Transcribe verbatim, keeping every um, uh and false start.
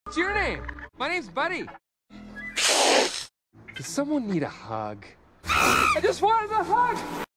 What's your name? My name's Buddy. Does someone need a hug? I just wanted a hug!